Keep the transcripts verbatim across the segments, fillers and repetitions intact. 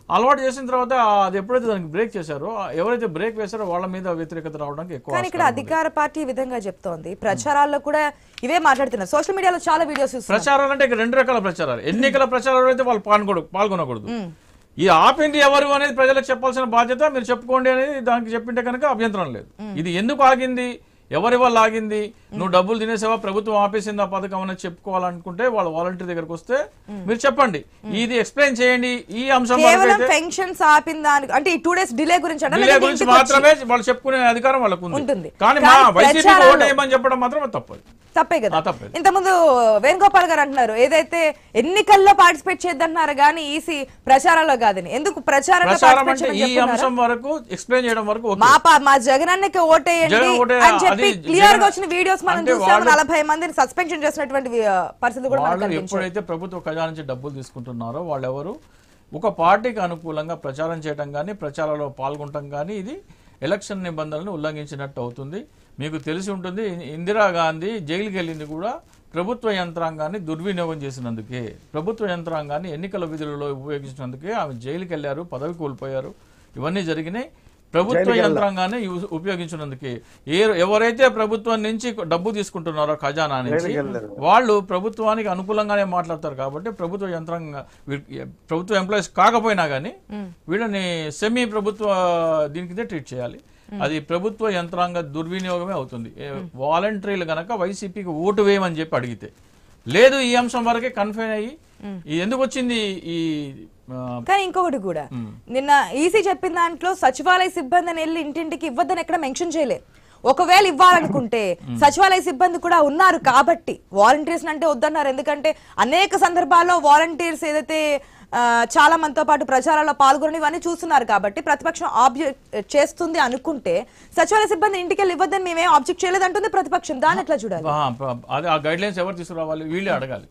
అలవాటు చేసిన తర్వాత అది ఎప్పుడైతే దానికి బ్రేక్ చేశారో ఎవరైతే బ్రేక్ వేశారో వాళ్ళ మీద వ్యతిరేకత రావడానికి ఎక్కువ. కానీ ఇక్కడ అధికార పార్టీ విధంగా చెప్తోంది, ప్రచారాల్లో కూడా ఇవే మాట్లాడుతున్నారు, సోషల్ మీడియాలో చాలా వీడియోస్. ప్రచారాలు అంటే ఇక్కడ రెండు రకాల ప్రచారాలు. ఎన్నికల ప్రచారాలు అయితే వాళ్ళు పాల్గొన పాల్గొనకూడదు. ఈ ఆపింది ఎవరు అనేది ప్రజలకు చెప్పాల్సిన బాధ్యత, మీరు చెప్పుకోండి అనేది దానికి చెప్పింటే కనుక అభ్యంతరం లేదు. ఇది ఎందుకు ఆగింది, ఎవరి వల్ల ఆగింది, నువ్వు డబ్బులు తినేసావా, ప్రభుత్వం ఆపేసింది ఆ పథకం అనేది చెప్పుకోవాలనుకుంటే వాళ్ళ వాలంటీర్ దగ్గరకు వస్తే మీరు చెప్పండి, ఇది ఎక్స్ప్లెయిన్ చేయండి. ఈ అంశం పెన్షన్స్ ఆపిందా అంటే ఈ టూ డేస్ డిలే గురించి డిలే గురించి మాత్రమే వాళ్ళు చెప్పుకునే అధికారం వాళ్ళకు ఉంది. కానీ మా వైసీపీ ఓటేయమని చెప్పడం మాత్రం తప్పదు, తప్పే కదా. ఇంతకుముందు వేణుగోపాల్ గారు అంటున్నారు ఏదైతే ఎన్నికల్లో పార్టిసిపేట్ చేద్దంటున్నారు కానీ ఈసీ ప్రచారంలో కాదని. ఎందుకు ప్రచారంలో ఈ అంశం వరకు ఎక్స్ప్లెయిన్ చేయడం వరకు మా జగనన్నకి ఓటేయండి అని చెప్పి క్లియర్ గా వచ్చిన వీడియోస్ మనం చూసాము. నలభై మందిని సస్పెన్షన్ చేసినటువంటి పరిస్థితి కూడా మనకు కనిపించింది. ఎప్పుడైతే ప్రభుత్వ ఖజానా నుంచి డబ్బులు తీసుకుంటున్నారో వాళ్ళెవరు ఒక పార్టీకి అనుకూలంగా ప్రచారం చేయడం కానీ ప్రచారంలో పాల్గొనడం కానీ ఇది ఎలక్షన్ నిబంధనలను ఉల్లంఘించినట్టు అవుతుంది. మీకు తెలిసి ఉంటుంది, ఇందిరాగాంధీ జైలుకి వెళ్ళింది కూడా ప్రభుత్వ యంత్రాంగాన్ని దుర్వినియోగం చేసినందుకే, ప్రభుత్వ యంత్రాంగాన్ని ఎన్నికల విధులలో ఉపయోగించినందుకే ఆమె జైలుకి వెళ్ళారు, పదవి కోల్పోయారు. ఇవన్నీ జరిగినాయి ప్రభుత్వ యంత్రాంగాన్ని ఉపయోగించినందుకే. ఏ ఎవరైతే ప్రభుత్వం నుంచి డబ్బు తీసుకుంటున్నారో ఖజానా నుంచి వాళ్ళు ప్రభుత్వానికి అనుకూలంగానే మాట్లాడతారు. కాబట్టి ప్రభుత్వ యంత్రాంగ ప్రభుత్వ ఎంప్లాయీస్ కాకపోయినా కానీ వీళ్ళని సెమీ ప్రభుత్వ దీనికిదే ట్రీట్ చేయాలి. అది ప్రభుత్వ యంత్రాంగ దుర్వినియోగమే అవుతుంది. వాలంటీర్లు గనక వైసీపీకి ఓటు వేయమని చెప్పి అడిగితే లేదు, ఈ అంశం వరకే కన్ఫైన్ అయ్యి ఎందుకు వచ్చింది ఈ. కానీ ఇంకొకటి కూడా నిన్న ఈసీ చెప్పిన దాంట్లో సచివాలయ సిబ్బందిని వెళ్ళి ఇంటింటికి ఇవ్వద్దని ఎక్కడ మెన్షన్ చేయలేదు. ఒకవేళ ఇవ్వాలనుకుంటే సచివాలయ సిబ్బంది కూడా ఉన్నారు కాబట్టి వాలంటీర్స్ అంటే వద్దన్నారు. ఎందుకంటే అనేక సందర్భాల్లో వాలంటీర్స్ ఏదైతే చాలా మందితో పాటు ప్రచారాల్లో పాల్గొని ఇవన్నీ చూస్తున్నారు కాబట్టి ప్రతిపక్షం ఆబ్జెక్ట్ చేస్తుంది అనుకుంటే సచివాలయ సిబ్బంది ఇంటికి వెళ్ళి ఇవ్వద్దని మేమేం ఆబ్జెక్ట్ చేయలేదు అంటుంది ప్రతిపక్షం. దాన్ని ఎట్లా చూడాలి? అదే ఆ గైడ్ లైన్స్ ఎవరు తీసుకురావాలి, వీళ్ళే అడగాలి.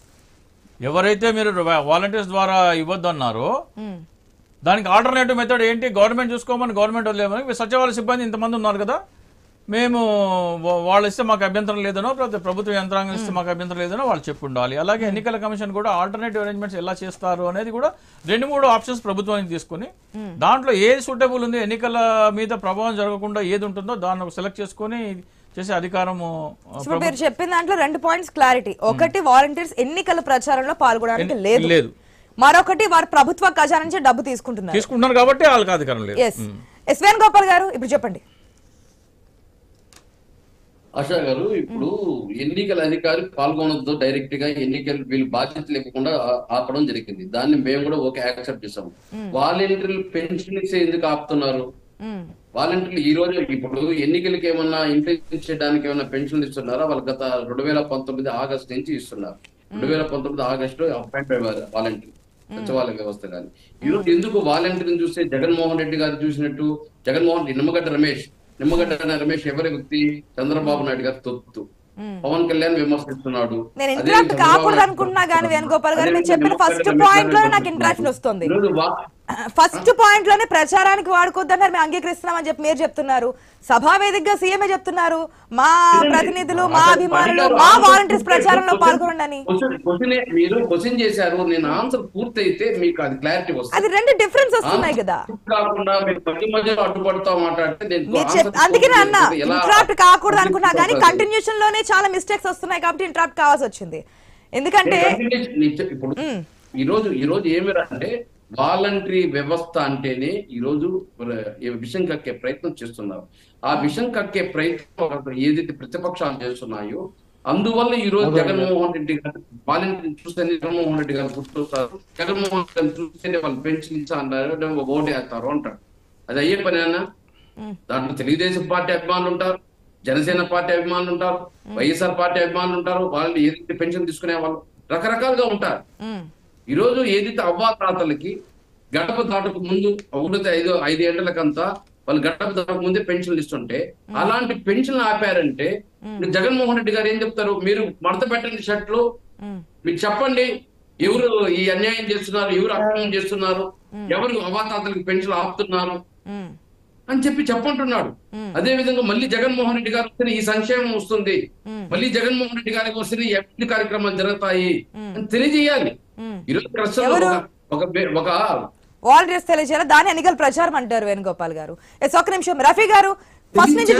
ఎవరైతే మీరు వాలంటీర్స్ ద్వారా ఇవ్వద్దు అన్నారో దానికి ఆల్టర్నేటివ్ మెథడ్ ఏంటి, గవర్నమెంట్ చూసుకోమని గవర్నమెంట్ వదిలేమని సచివాలయ సిబ్బంది ఇంతమంది ఉన్నారు కదా, మేము వాళ్ళు ఇస్తే మాకు అభ్యంతరం లేదనో ప్రభుత్వ యంత్రాంగం ఇస్తే మాకు అభ్యంతరం లేదనో వాళ్ళు చెప్పి ఉండాలి. అలాగే ఎన్నికల కమిషన్ కూడా ఆల్టర్నేటివ్ అరేంజ్మెంట్స్ ఎలా చేస్తారు అనేది కూడా రెండు మూడు ఆప్షన్స్ ప్రభుత్వానికి తీసుకుని దాంట్లో ఏది సూటబుల్ ఉంది, ఎన్నికల మీద ప్రభావం జరగకుండా ఏది ఉంటుందో దాన్ని సెలెక్ట్ చేసుకుని చేసే అధికారము. మీరు చెప్పిన దాంట్లో రెండు పాయింట్స్ క్లారిటీ. ఒకటి, వాలంటీర్స్ ఎన్నికల ప్రచారంలో పాల్గొనడానికి లేదు లేదు మరొకటి వారు ప్రభుత్వ ఖజానా నుంచి డబ్బు తీసుకుంటున్నారు తీసుకుంటున్నారు కాబట్టి వాళ్ళకి అధికారం లేదు. ఎస్ వేణుగోపాల్ గారు ఇప్పుడు చెప్పండి. ఆశా గారు, ఇప్పుడు ఎన్నికల అధికారి పాల్గొనొద్దు డైరెక్ట్ గా ఎన్నికలు వీళ్ళు బాధ్యతలు ఇవ్వకుండా ఆపడం జరిగింది. దాన్ని మేము కూడా ఓకే యాక్సెప్ట్ చేసాము. వాలంటీర్లు పెన్షన్ ఇచ్చే ఎందుకు ఆపుతున్నారు? వాలంటీర్లు ఈ రోజు ఇప్పుడు ఎన్నికలకి ఏమన్నా ఇన్ఫ్లుయెన్స్ చేయడానికి ఏమన్నా పెన్షన్లు ఇస్తున్నారా? వాళ్ళు గత రెండు వేల పంతొమ్మిది ఆగస్టు నుంచి ఇస్తున్నారు. రెండు వేల పంతొమ్మిది ఆగస్టు అపాయింట్ అయ్యారు వాలంటీర్ సచివాలయ వ్యవస్థ. కానీ ఈ రోజు ఎందుకు వాలంటీర్ని చూస్తే జగన్మోహన్ రెడ్డి గారు చూసినట్టు జగన్మోహన్ రెడ్డి నిమ్మగడ్డ రమేష్ నిమ్మగడ్డ రమేష్ ఎవరి వ్యక్తి? చంద్రబాబు నాయుడు గారు తొత్తు. పవన్ కళ్యాణ్ విమర్శిస్తున్నాడు. నేను ఇంటరాక్ట్ కాకూడదు అనుకుంటున్నా కానీ వేణుగోపాల్ గారు మీరు చెప్పిన ఫస్ట్ పాయింట్ లో నాకు ఇంటరాక్షన్ వస్తుంది. ఫస్ట్ పాయింట్ లోనే ప్రచారానికి వాడుకోవద్దన్నారు, మేము అంగీకరిస్తున్నామని చెప్పి మీరు చెప్తున్నారు. సభా వేదికగా సీఎంఏ చెప్తున్నారు మా ప్రతినిధులు మా అభిమానులు మా వాలంటీర్స్ ప్రచారంలో పాల్గొనండి. మీరు క్వశ్చన్ చేశారు, నేను ఆన్సర్ పూర్తయితే మీకు అది క్లారిటీ వస్తుంది. అది రెండు డిఫరెన్స్ వస్తున్నాయి కదా. కాకుండా మీరు మధ్య మధ్యలో అడ్డుపడతా మాట్లాడితే అందుకే అన్న ఇంటరాక్ట్ కాకూడదు అనుకున్నా కానీ కంటిన్యూషన్ లోనే చాలా మిస్టేక్స్ వస్తున్నాయి కాబట్టి ఇంటరాక్ట్ కావాల్సి వచ్చింది. ఎందుకంటే ఇప్పుడు ఈ రోజు ఈ రోజు ఏమి అంటే వాలంటరీ వ్యవస్థ అంటేనే ఈ రోజు విషం కక్కే ప్రయత్నం చేస్తున్నారు. ఆ విషం కక్కే ప్రయత్నం ఏదైతే ప్రతిపక్షాలు చేస్తున్నాయో అందువల్ల ఈ రోజు జగన్మోహన్ రెడ్డి గారు వాలంటీర్ చూస్తేనే జగన్మోహన్ రెడ్డి గారు గుర్తొస్తారు. జగన్మోహన్ రెడ్డి గారు చూస్తేనే వాళ్ళు పెన్షన్ ఇచ్చా అన్నారు, ఓటు వేస్తారు అంటారు. అది అయ్యే పని అన్నా? దాంట్లో తెలుగుదేశం పార్టీ అభిమానులు ఉంటారు, జనసేన పార్టీ అభిమానులు ఉంటారు, వైఎస్ఆర్ పార్టీ అభిమానులు ఉంటారు, వాళ్ళు ఏదైతే పెన్షన్ తీసుకునే వాళ్ళు రకరకాలుగా ఉంటారు. ఈ రోజు ఏదైతే అవ్వాతాతలకి గడప దాటకు ముందు ఒకటి ఐదు ఐదు ఏళ్లకంతా వాళ్ళు గడప దాటకు ముందే పెన్షన్లు ఇస్తుంటే అలాంటి పెన్షన్లు ఆపారంటే జగన్మోహన్ రెడ్డి గారు ఏం చెప్తారు? మీరు మడత పెట్టండి షర్ట్లు, మీరు చెప్పండి ఎవరు ఈ అన్యాయం చేస్తున్నారు, ఎవరు అక్రమం చేస్తున్నారు, ఎవరు అవ్వాతాతలకి పెన్షన్లు ఆపుతున్నారు అని చెప్పి చెప్పంటున్నాడు. అదే విధంగా మళ్ళీ జగన్మోహన్ రెడ్డి గారు వస్తే ఈ సంక్షేమం వస్తుంది, మళ్ళీ జగన్మోహన్ రెడ్డి గారికి వస్తే అభివృద్ధి కార్యక్రమాలు జరుగుతాయి అని తెలియజేయాలి. ఈరోజు ప్రశ్నలో ఒక ఒక వాలంటీర్స్ తెలియజేయాలి, దాని ఎన్నికల ప్రచారం అంటారు వేణుగోపాల్ గారు. ఎస్, ఒక్క నిమిషం రఫీ గారు, ఫస్ట్ నుంచి